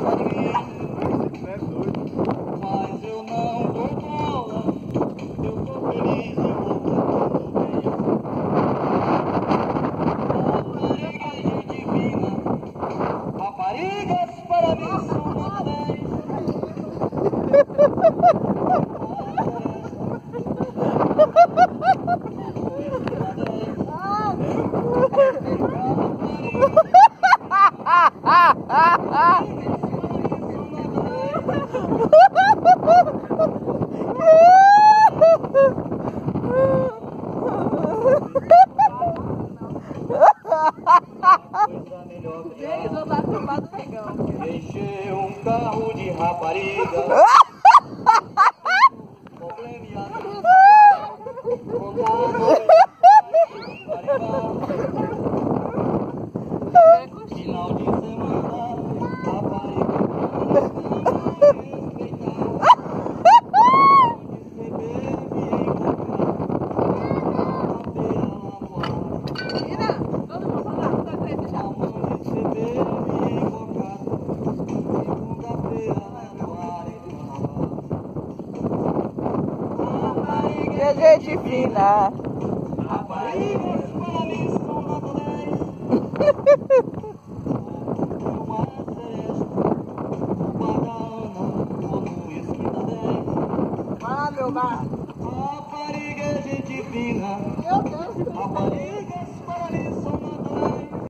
Mas eu não dou bola, eu tô feliz, eu vou Rapariga divina, raparigas para mim são nota 10. Deixei um carro de rapariga. Final de semana, rapariga. Que gente fina. Raparigas para mim são nota 10. Uma seresta, uma da Ana, ou no esquina 10. Vai lá, meu bar. Rapariga, gente fina. Meu Deus. Rapariga.